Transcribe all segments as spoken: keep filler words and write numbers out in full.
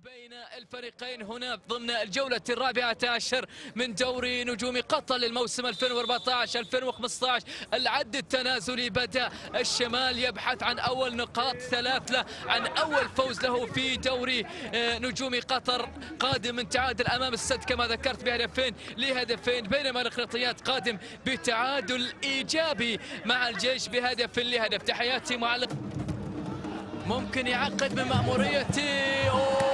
بين الفريقين هنا ضمن الجولة الرابعة عشر من دوري نجوم قطر للموسم ألفين وأربعة عشر ألفين وخمسة عشر. العد التنازلي بدأ. الشمال يبحث عن أول نقاط ثلاث له، عن أول فوز له في دوري نجوم قطر، قادم من تعادل أمام السد كما ذكرت بهدفين لهدفين، بينما الإخراطيات قادم بتعادل إيجابي مع الجيش بهدف لهدف. تحياتي معلق ممكن يعقد من مأموريتي.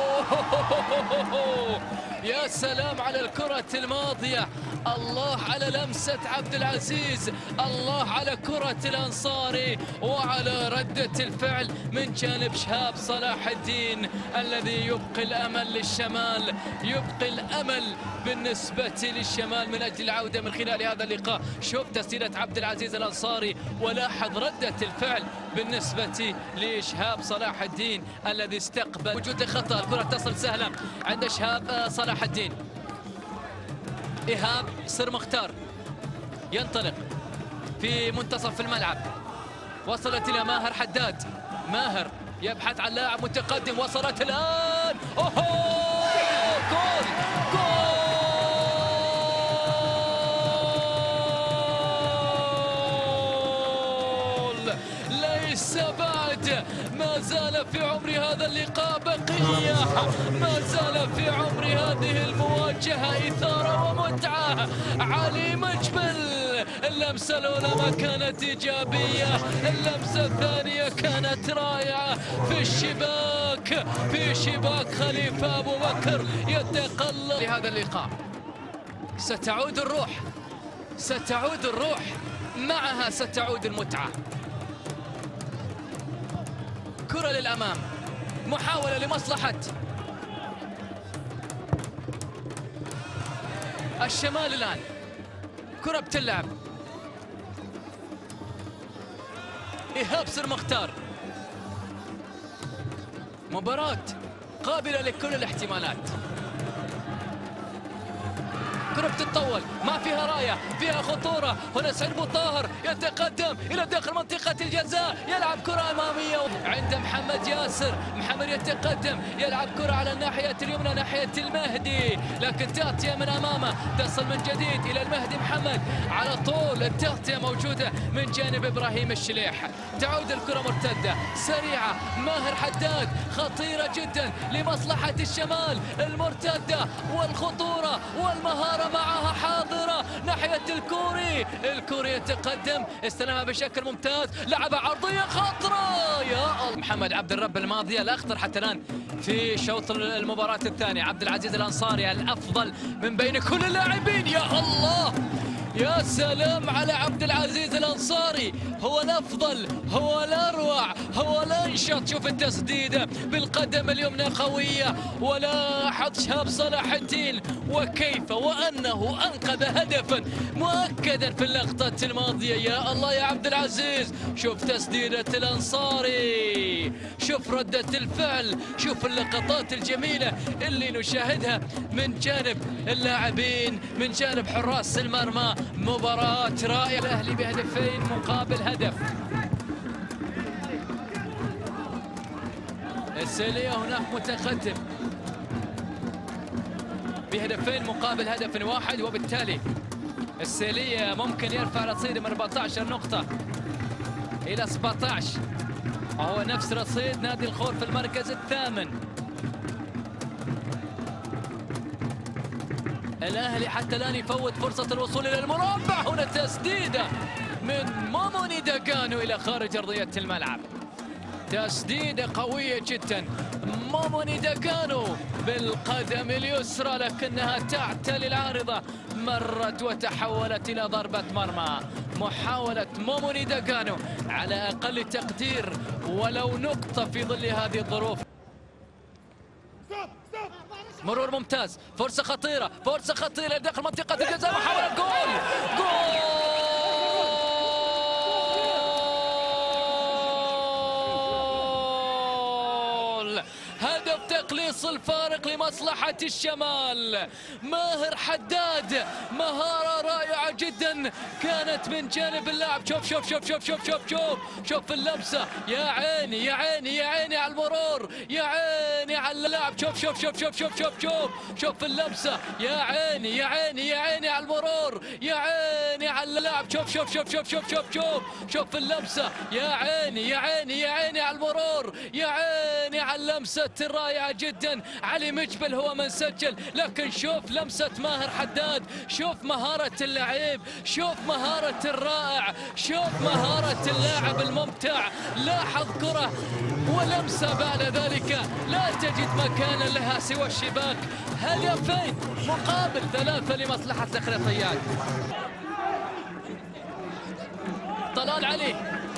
أوه يا سلام على الكرة الماضية، الله على لمسة عبد العزيز، الله على كرة الأنصاري وعلى ردة الفعل من جانب شهاب صلاح الدين الذي يبقي الأمل للشمال، يبقي الأمل بالنسبة للشمال من أجل العودة من خلال هذا اللقاء. شوف تسديدة عبد العزيز الأنصاري ولاحظ ردة الفعل بالنسبة لشهاب صلاح الدين الذي استقبل وجود خطأ. الكرة تصل سهلة عند شهاب صلاح الدين. إيهاب سر مختار ينطلق في منتصف الملعب، وصلت إلى ماهر حداد. ماهر يبحث عن لاعب متقدم، وصلت الآن. أوه جول جول ليس بعد، ما زال في عمر هذا اللقاء بقية، ما زال في عمر هذه المواجهة إثارة ومتعة. علي مجبل، اللمسة الأولى ما كانت إيجابية، اللمسة الثانية كانت رائعة في الشباك، في شباك خليفة أبو بكر يتقلب لهذا اللقاء. ستعود الروح، ستعود الروح، معها ستعود المتعة. كرة للأمام، محاولة لمصلحة الشمال. الآن كرة بتلعب، إيهاب سر مختار. مباراة قابلة لكل الاحتمالات. كرة بتتطول، ما فيها راية، فيها خطورة. هنا سعيد بو طاهر يتقدم إلى داخل منطقة الجزاء، يلعب كرة أمامية عند محمد ياسر. محمد يتقدم، يلعب كرة على الناحية اليمنى ناحية المهدي، لكن تغطية من أمامه تصل من جديد إلى المهدي محمد. على طول التغطية موجودة من جانب إبراهيم الشليح. تعود الكرة مرتدة سريعة، ماهر حداد، خطيرة جدا لمصلحة الشمال. المرتدة والخطورة والمهارة معها حاضرة ناحية الكوري. الكوري يتقدم، استلمها بشكل ممتاز، لعبة عرضية خطرة. يا الله، محمد عبد الرب الماضية الأخطر حتى الآن في شوط المباراة الثانية. عبد العزيز الأنصاري الأفضل من بين كل اللاعبين. يا الله، يا سلام على عبد العزيز الأنصاري، هو الأفضل، هو الأروع، هو الأنشط. شوف التسديدة بالقدم اليمنى قوية، ولاحظ شهاب صلاح الدين وكيف وأنه أنقذ هدفا مؤكدا في اللقطة الماضية. يا الله يا عبد العزيز، شوف تسديدة الأنصاري، شوف ردة الفعل، شوف اللقطات الجميلة اللي نشاهدها من جانب اللاعبين، من جانب حراس المرمى. مباراة رائعة، الأهلي بهدفين مقابل هدف. السيلية هناك متقدم بهدفين مقابل هدف واحد، وبالتالي السيلية ممكن يرفع رصيده من أربعة عشر نقطة إلى سبعة عشر، وهو نفس رصيد نادي الخور في المركز الثامن. الأهلي حتى الآن يفوت فرصة الوصول إلى المربع. هنا تسديدة من موموني داغانو إلى خارج أرضية الملعب، تسديدة قوية جدا. موموني داغانو بالقدم اليسرى، لكنها تعتلي العارضة، مرت وتحولت إلى ضربة مرمى. محاولة موموني داغانو على أقل تقدير ولو نقطة في ظل هذه الظروف. مرور ممتاز، فرصة خطيرة، فرصة خطيرة داخل منطقة الجزاء، محاولة جول جول هدف تقليص الفارق لمصلحة الشمال. ماهر حداد، مهارة رائعة جدا كانت من جانب اللاعب. شوف شوف شوف شوف شوف شوف شوف شوف اللمسة، يا عيني يا عيني يا عيني على المرور، يا عيني على اللاعب. شوف شوف شوف شوف شوف شوف شوف شوف اللمسه، يا عيني يا عيني يا عيني على المرور، يا عيني على اللاعب. شوف شوف شوف شوف شوف شوف شوف شوف اللمسه، يا عيني يا عيني يا عيني على المرور، يا عيني على اللمسه الرائعه جدا. علي مجبل هو من سجل، لكن شوف لمسه ماهر حداد، شوف مهاره اللعيب، شوف مهاره الرائع، شوف مهاره اللاعب الممتع. لاحظ كره ولمسه بعد ذلك لا تجد مكانا لها سوى الشباك. هدفين مقابل ثلاثه لمصلحه الإخريطيات. طلال علي،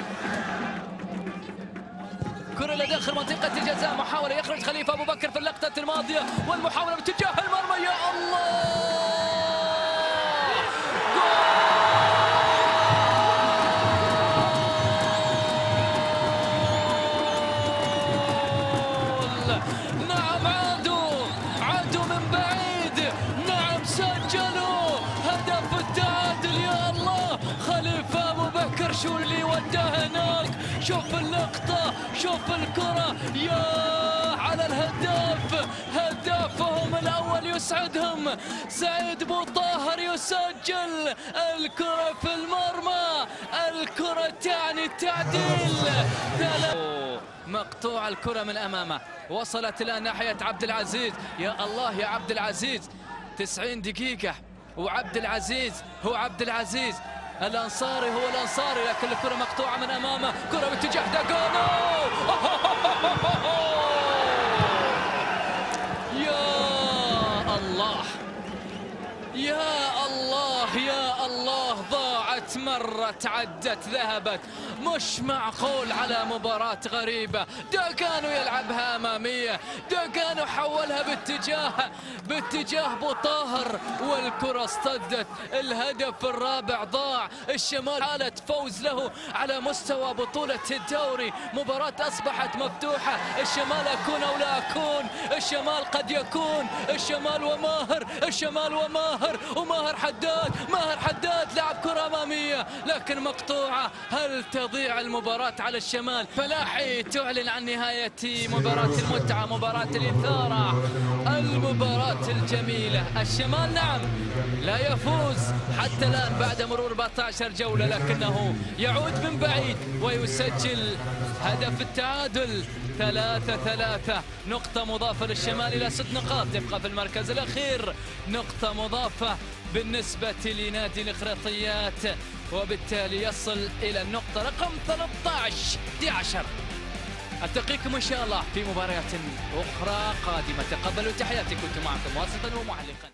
كرة إلى داخل منطقة الجزاء، محاولة يخرج خليفة أبو بكر في اللقطة الماضية، والمحاولة باتجاه المرمى. يا الله، جول! نعم، عادوا عادوا من بعيد، نعم سجلوا هدف التعادل. يا الله، خليفة أبو بكر شو اللي وداه هناك. شوف اللقطة، شوف الكرة، يا على الهداف، هدافهم الأول يسعدهم. سعيد بو طاهر يسجل الكرة في المرمى، الكرة تعني التعديل. مقطوع الكرة من أمامه، وصلت إلى ناحية عبد العزيز. يا الله يا عبد العزيز، تسعين دقيقة وعبد العزيز هو عبد العزيز، الأنصاري هو الأنصاري، لكن الكرة مقطوعة من أمامه. كرة باتجاه داغونو، يا الله يا الله يا الله، ضاعت، مرت، عدت، ذهبت. مش معقول على مباراة غريبة. داغونو يلعبها أمامية، داغونو حولها باتجاه باتجاه بو طاهر، والكرة اصطدت. الهدف الرابع ضاع. الشمال حالة فوز له على مستوى بطولة الدوري. مباراة أصبحت مفتوحة. الشمال أكون أو لا أكون، الشمال قد يكون، الشمال وماهر، الشمال وماهر وماهر حداد. ماهر حداد لعب كرة أمامية لكن مقطوعة. هل تضيع المباراة على الشمال؟ فلاحي تعلن عن نهاية مباراة المتعة، مباراة الإثارة، المباراة الجميلة. الشمال نعم لا يفوز حتى الآن بعد مرور أربعة عشر جولة، لكنه يعود من بعيد ويسجل هدف التعادل. ثلاثة ثلاثة، نقطة مضافة للشمال إلى ست نقاط، يبقى في المركز الأخير نقطة مضافة بالنسبة لنادي الإخريطيات، وبالتالي يصل إلى النقطة رقم ثلاثة عشر. أحد عشر. ألتقيكم إن شاء الله في مباريات أخرى قادمة. تقبلوا تحياتي، كنت معكم واصلا ومعلقا.